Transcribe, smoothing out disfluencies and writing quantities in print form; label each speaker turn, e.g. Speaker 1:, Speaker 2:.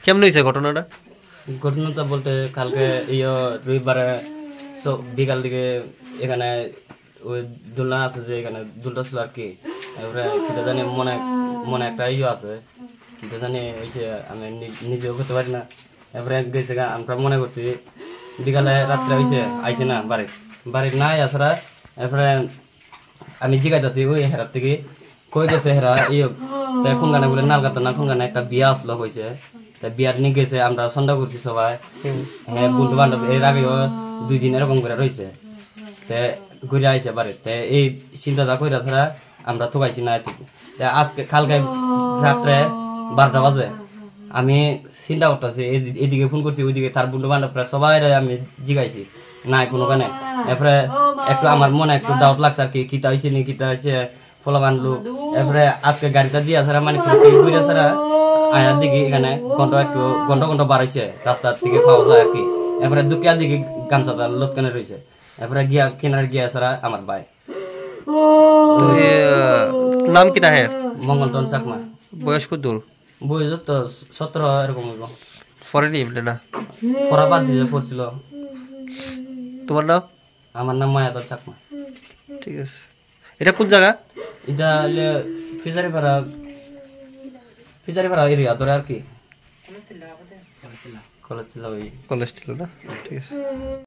Speaker 1: কেমন হয়েছে ঘটনাটা?
Speaker 2: ঘটনাটা বলতে কালকে রবিবারে বিকাল দিকে এখানে ওই দোলনা আছে যে এখানে দুলটা ছিল আর কি। এবারে কিটা জানি মনে মনে একটা আছে কিটা জানি হয়েছে, আমি নিজেও করতে পারি না। এবারে গেছে আমরা মনে করছি বিকালে রাত্রে হয়েছে আইছে না বাড়ির নাই আসরা। এরপরে আমি জিগাইতেছি ওই হেরার থেকে কই গেছে হেরা কোন গানে বলে নালগাতা না কোন গানে একটা বিয়া আসলো হয়েছে, বিয়ার নিয়ে গেছে। আমরা সন্ধ্যা করছি সবাই, হ্যাঁ বন্ধু বান্ধব এর আগেও 2 দিন এরকম করে রয়েছে। ঘুরে আইছে বাড়িতে এই চিন্তাটা কইরা ছাড়া আমরা থুকাইছি না এটুকু। আজকে কালকে রাত্রে 12টা বাজে আমি চিন্তা করতেছি, এদিকে ফোন করছি ওইদিকে তার বন্ধু বান্ধবরা সবাই আমি জিগাইছি নাই কোনো গানে। এরপরে একটু আমার মনে একটু ডাউট লাগছে আর কি কিতা হয়েছে নি কিতা হয়েছে ফলা বানলু। এরপরে আজকে গাড়িটা দিয়া ছাড়া মানে ঘুরে ছাড়া আয়ার দিকে এখানে ঘন্টা বাড়াইছে রাস্তার থেকে পাওয়া যায় আর কি। এরপরে দুকিয়ার দিকে গামছাটা লটকানে রয়েছে। এরপরে গিয়া কেনার গিয়া ছাড়া আমার ভাই।
Speaker 1: নাম কিটা হে?
Speaker 2: মঙ্গলটন চাকমা।
Speaker 1: বয়স কত দূর?
Speaker 2: বয়স তো 17 এরকম হইব।
Speaker 1: ফরেনি না
Speaker 2: পড়া বাদ দিয়ে পড়ছিল।
Speaker 1: তোমার নাম?
Speaker 2: আমার নাম মায়াদর চাকমা।
Speaker 1: ঠিক আছে। এটা কোন জায়গা?
Speaker 2: এটা ফিজারিপাড়া এরিয়া ধরে আর কি। কলেজ ছিল না? ঠিক আছে।